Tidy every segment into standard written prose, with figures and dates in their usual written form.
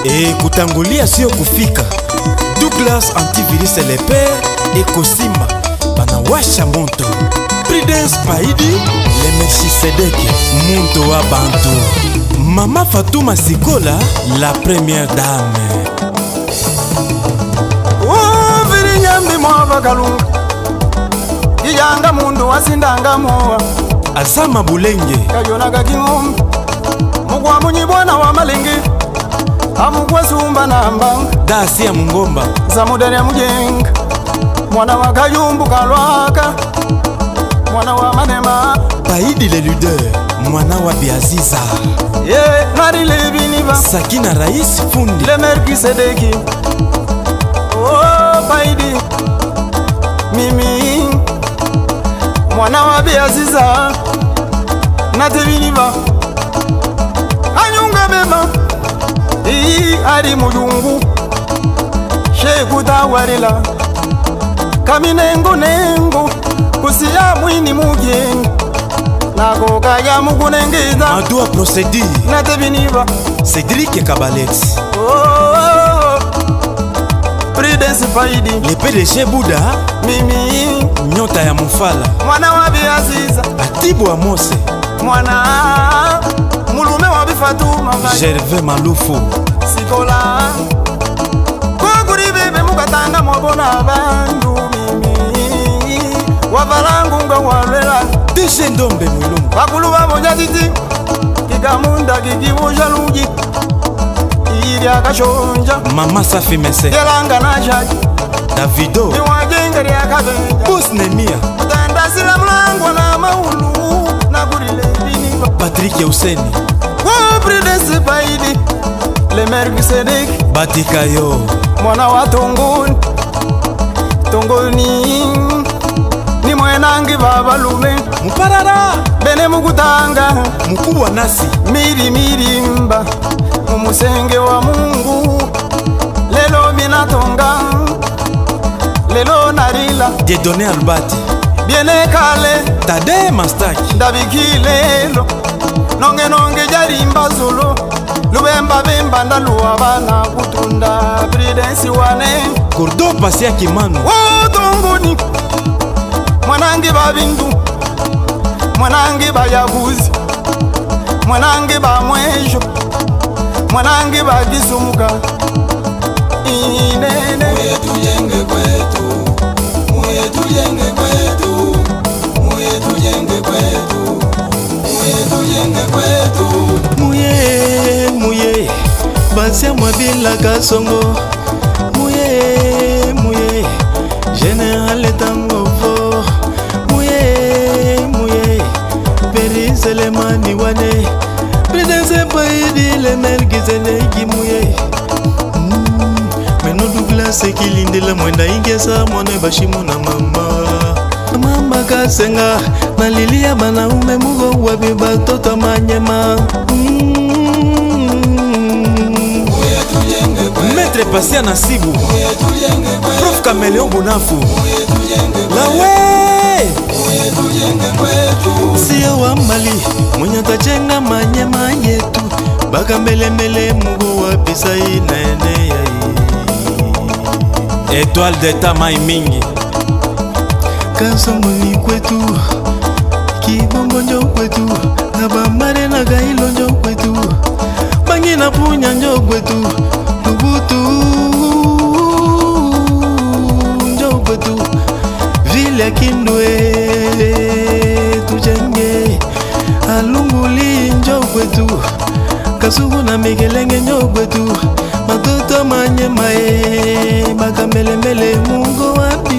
E kutangulia sio kufika. Douglas antivirus le père Ekosimba banawasha moto. Prudence Paidi le Melchisedeke Muntu wa Bantu. Mama Fatuma Sikola la première dame. Oh virinyambi mwa kalunga Kijanga mundu wasindanga moa Azama Bulenge Kajona kakingombe Mugwa munyibwana wa malenge Amugwa sumba namba Dasi ya Mungomba Zamudani ya mujenga Mwana wa kayumbu kalwaka Mwana wa manema Paidi le leader Mwana wa Biaziza Nari lebiniba Sakina Rais Fundi Le Melchisedeki Oh Paidi Mimi Mwana wa Biaziza Natebiniba Anyunga beba Ari mujungu Shekuta warila Kaminengo nengo Kusiya mwini mujenga Nako kaya mukunengeza Adua procédure Natebiniba Cédric Kabalex Oh Prudence Paidi Le PDG Bouddha Mimi Nyota ya Mufala Mwana wa Biaziza Atibu Amose Mwana Mulume wa Bifatuma Gervais Malufu Sikola Kukuri bebe mukatanga mwabona bandu mimi Wavalangu nga walwela Deshe Ndombe Mwilumbu Wakulu wa moja titi Kikamunda kikibuja luji Ili akashonja Mama Safi Mese Gelanga na shaki Davido Niwajengeri akabenja Boss Nemia Utanda sila mlangu na maulu Na kurile biniba Patrick Euseni Prudence Paidi Le Melchisedeki Batikayo Mwana wa Tongoni Tongoni Ni mwenangi babalume Muparara Bene mukutanga Mukubwa Nasi Mirimba Mumusenge wa Mungu Lelo minatonga Lelo narila Dieudonné Albati Biene kale Tade Mastaki Ndabikilelo Nonge jarimba zolo Lubemba bemba ndaluwa bana kutunda Prudence wane Kordo Pasia Kimanu Tongoni Mwanangi babindu Mwanangi bayabuzi Mwanangi ba mwejo Mwanangi ba kisumuka Inene Muye tujenge kwetu Muye tujenge kwetu Muye tujenge kwetu Muye tujenge kwetu Muye Basia Mwabila Kasongo Muye Général Tangofo Muye Peri Selemani Wane Prudence Paidi Le Melchisedeki Muye Meno Douglas Ekilindela Mwenda Ingesa Mwane Bashimo na Mama Kasenga Na lilia bana ume mugo wabi batota manyema Maître Passia Nasibu Prof Caméléon Bonafu Lawe Siya wa Mali Mwenye tachenga manyema yetu Baka mele mugo wabisa inene ya Étoile d'État Maimingi Kasongo ni kwetu Kibongo njo kwetu Nabamare na gailo njo kwetu Bangi na punya njo kwetu Lubutu njo kwetu Vile Kindwe tujenge Alunguli njo kwetu Kasugu na Migelenge njo kwetu Matoto manyema Baka mele mungo wapi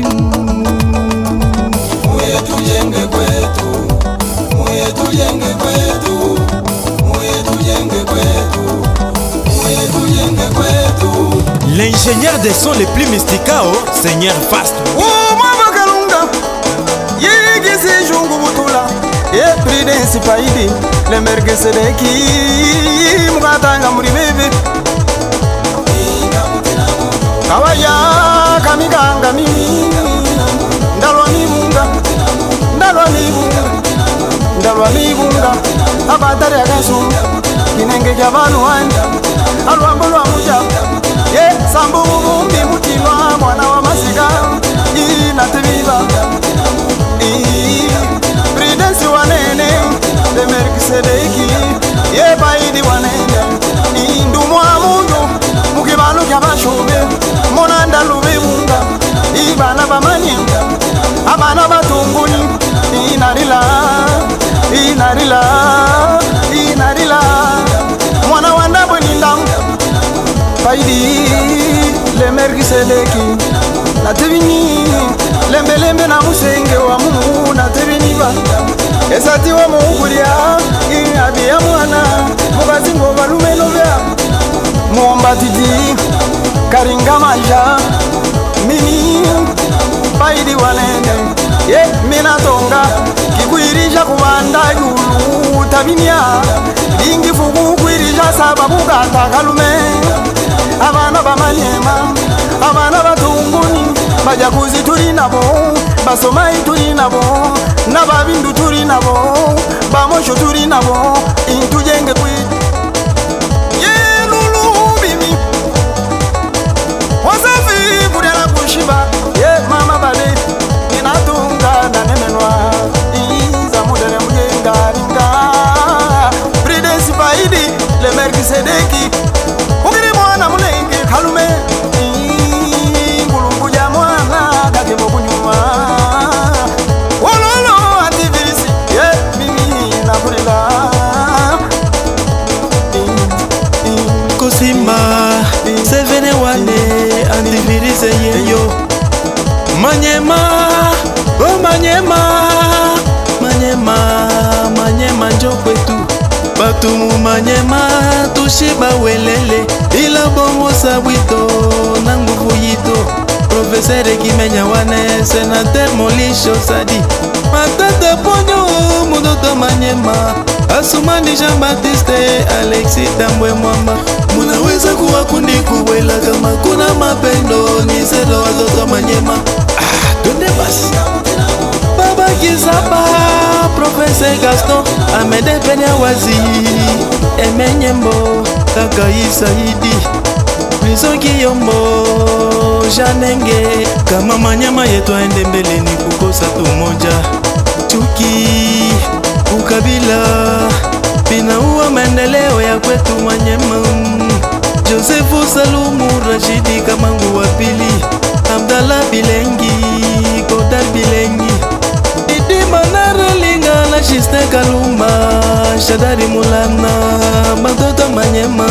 Muye tujenge kwetu Muye tujenge kwetu Muye tujenge kwetu Muye tujenge kwetu L'ingénieur des sons les plus mysticaux Seigneur Fast Mama kalunga Yegisi jungu butula Prudence Paidi Le Melchisedeki Mukatanga muri bebe Kawaya kamiganga mimi Ndalwa nibunga Ndalwa nibunga Abatari akasu inenge ky'abantu wanje alwambo lwa muja ye sambu bubumbi mutima mwana wa masiga inatebiba Prudence wanene de Melkisedeki ye baidi wanene indumwa mundu mukibalo ky'abashobe monanda lubebunga ibana bamanye abana batunguni inarila mwana wanda boninda baidi le Melkisedeki natebini lembelembe na musenge wa Mungu natebiniba esati wa mugulia ingabi ya mwana mukazi ngo balumelo bya muombatiti karinga maja mini baidi wanene ye mina tonga kikuirisha kubanda yulu tabinia lingi fugu kuirisha sababu gata kalume abana bamanyema abana batunguni bajakuzi turi nabo basomai turi nabo nababindu turi nabo bamosho turi nabo intujenge kwi yelulu bimi wasafi kudela kushiba ye mama bale inatunga na nemenwa iza mudele mujenga ringa Prudence baidi le Melkisedeki ukiri mwana munenge kalume Kosima sevene wane antivirise yeyo manyema oh manyema njokwetu batumu manyema tushiba welele ila bongo sabwito na nguvu yito profesere kimenya wane senateur molisho sadi matata ponyo mudoto manyema Asumani Jean Baptiste Alexis Tambwe Mwamba munaweza kuwa kundi kuwela kama kuna mapendo ni selo watoto manyema tunde basi Baba Kizaba Professeur Gaston Amede Penya Wazi Emenyembo Kaka Isaidi Prison Kiyombo Janenge kama manyema yetu aende mbele ni kukosa tumoja chuki ukabila binauwa maendeleo ya kwetu Manyema Josefu Salumu Rashidi Kamangu wa pili Abdallah Bilengi Kodar Bilengi Idi Manara Linga na Shiste Kaluma Shadari Mulana Batoto Manyema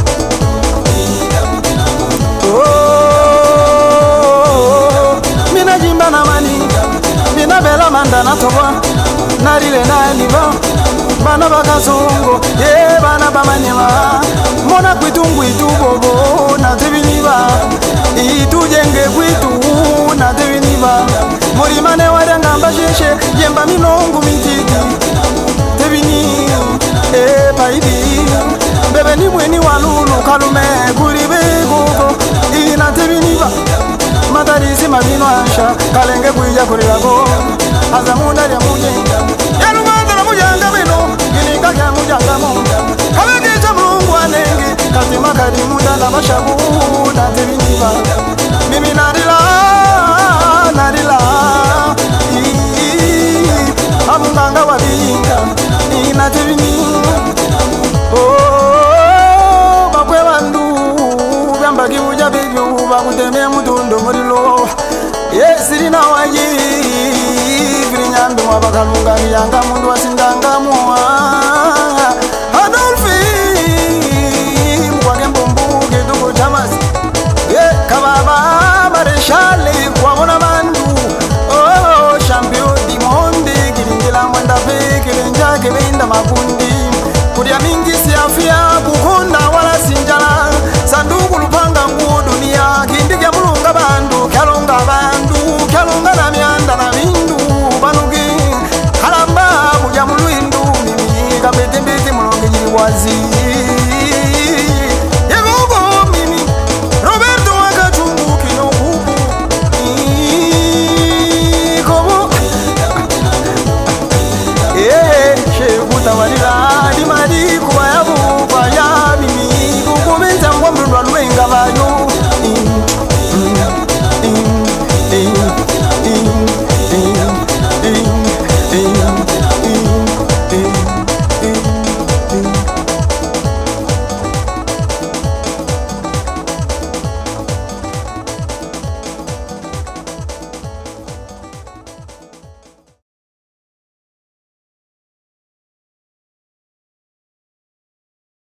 Mina jimba na mani Mina bela manda na toba Narile na liba Bana bakazongo Ye bana bamanyema Mona kwitu ngwitu bobo Na tebiniba Itujenge kwitu Na tebiniba Murimane wadanga sheshe Yemba minongu mititi Tebini Paidi Bebe ni mweni walulu kalume Kuribe gogo Ina tebiniba Matarisi mabino asha Kalenge kuija kurilago Azamunda ya mujenga Yalumanda na mujanga bino Gininga kya mujanga munda Kabegeja mlungu anenge Katima karimuda na mashabu Na tebiniba Mimi narila Amunganga wa bilinga Ina tebiniba Bakwe bandu Byambagi uja bibyu Bakuteme mutundo murilo Yesiri na waji Nyambi mwabakalunga miyanga mundu wasindanga mwa